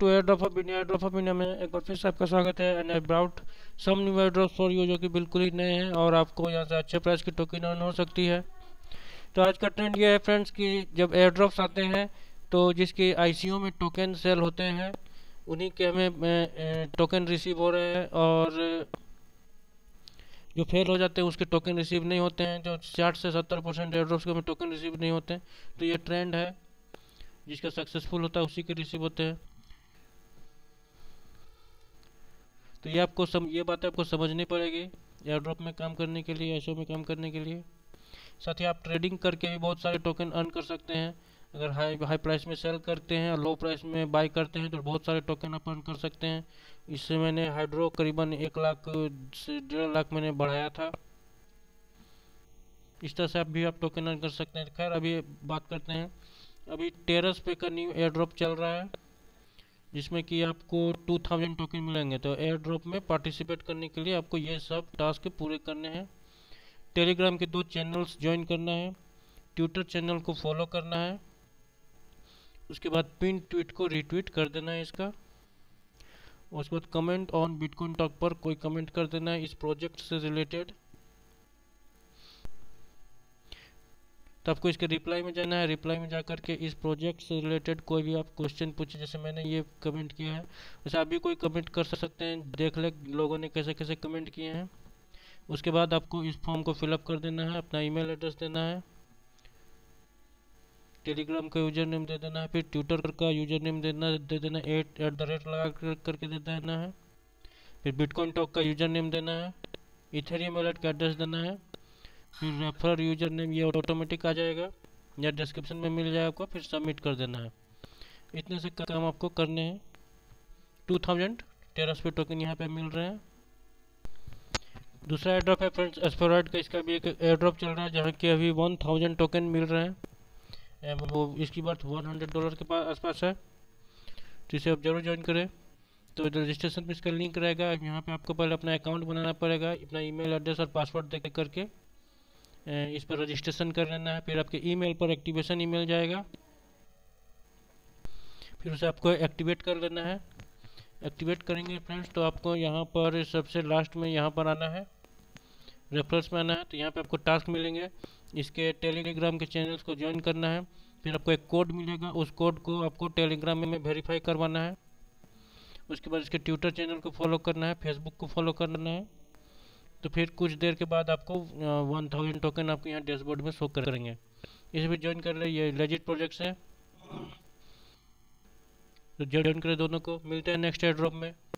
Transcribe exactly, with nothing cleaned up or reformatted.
To airdrop of India. Airdrop of India में एक बार फिर से आपका स्वागत है। And I brought some new airdrop for you, जो कि बिल्कुल ही नए हैं और आपको यहाँ से अच्छे प्राइस की टोकन अर्न हो सकती है। तो आज का ट्रेंड ये है फ्रेंड्स कि जब एयर ड्रॉप्स आते हैं तो जिसके आईसीओ में टोकन सेल होते हैं उन्हीं के हमें टोकन रिसीव हो रहे हैं, और जो फेल हो जाते हैं उसके टोकन रिसीव नहीं होते हैं। जो साठ से सत्तर परसेंट एयर ड्रॉप्स के हमें टोकन रिसीव नहीं होते हैं। तो ये ट्रेंड है, जिसका सक्सेसफुल होता है उसी के रिसीव होते हैं। तो ये आपको सम ये बात आपको समझनी पड़ेगी एयर ड्रॉप में काम करने के लिए, एसओ में काम करने के लिए। साथ ही आप ट्रेडिंग करके भी बहुत सारे टोकन अर्न कर सकते हैं। अगर हाई हाई प्राइस में सेल करते हैं और लो प्राइस में बाई करते हैं तो बहुत सारे टोकन आप अर्न कर सकते हैं। इससे मैंने हाइड्रो करीबन एक लाख से डेढ़ लाख मैंने बढ़ाया था। इस तरह से आप भी आप टोकन अर्न कर सकते हैं। खैर अभी बात करते हैं, अभी टेरस पे का न्यू एयर ड्रॉप चल रहा है जिसमें कि आपको टू थाउजेंड टोकन मिलेंगे। तो एयर ड्रॉप में पार्टिसिपेट करने के लिए आपको ये सब टास्क पूरे करने हैं। टेलीग्राम के दो चैनल्स ज्वाइन करना है, ट्विटर चैनल को फॉलो करना है, उसके बाद पिन ट्वीट को रीट्वीट कर देना है इसका, उसके बाद कमेंट ऑन बिटकॉइन टॉक पर कोई कमेंट कर देना है इस प्रोजेक्ट से रिलेटेड। तो आपको इसके रिप्लाई में जाना है। रिप्लाई में जाकर के इस प्रोजेक्ट से रिलेटेड कोई भी आप क्वेश्चन पूछे, जैसे मैंने ये कमेंट किया है वैसे आप भी कोई कमेंट कर सकते हैं। देख ले लोगों ने कैसे कैसे कमेंट किए हैं। उसके बाद आपको इस फॉर्म को फिलअप कर देना है, अपना ईमेल एड्रेस देना है, टेलीग्राम का यूजर नेम दे देना है, फिर ट्विटर का यूजर नेम देना दे देना एट एट द रेट लगा कर, करके दे देना है, फिर बिटकॉइन टॉक का यूजर नेम देना है, इथेरियम वॉलेट का एड्रेस देना है, फिर रेफर यूजर नेम ये ऑटोमेटिक आ जाएगा या डिस्क्रिप्शन में मिल जाएगा आपको, फिर सबमिट कर देना है। इतने से काम आपको करने हैं। टू थाउजेंड टेरस पे टोकन यहाँ पे मिल रहे हैं। दूसरा एयर ड्रॉप है फ्रेंड्स एस्पेरॉयड का। इसका भी एक एयर ड्रॉप चल रहा है जहाँ की अभी वन थाउजेंड टोकन मिल रहे हैं। वो इसकी बात वन हंड्रेड डॉलर के पास आसपास है, तो इसे आप जरूर ज्वाइन करें। तो रजिस्ट्रेशन में इसका लिंक रहेगा। यहाँ पे आपको पहले अपना अकाउंट बनाना पड़ेगा, अपना ईमेल एड्रेस और पासवर्ड दे करके इस पर रजिस्ट्रेशन कर लेना है। फिर आपके ईमेल पर एक्टिवेशन ईमेल जाएगा, फिर उसे आपको एक्टिवेट कर लेना है। एक्टिवेट करेंगे फ्रेंड्स तो आपको यहाँ पर सबसे लास्ट में यहाँ पर आना है, रेफरेंस में आना है। तो यहाँ पे आपको टास्क मिलेंगे, इसके टेलीग्राम के चैनल्स को ज्वाइन करना है। फिर आपको एक कोड मिलेगा, उस कोड को आपको टेलीग्राम में वेरीफाई करवाना है। उसके बाद इसके ट्विटर चैनल को फॉलो करना है, फेसबुक को फॉलो करना है। तो फिर कुछ देर के बाद आपको वन थाउजेंड टोकन आपको यहाँ डैशबोर्ड में शो करेंगे। इसे भी ज्वाइन कर ले, ये लेजिट प्रोजेक्ट्स है। तो ज्वाइन करें दोनों को। मिलते हैं नेक्स्ट एयर ड्रॉप में।